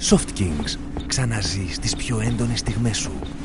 Soft Kings. Ξαναζεί τις πιο έντονες στιγμές σου.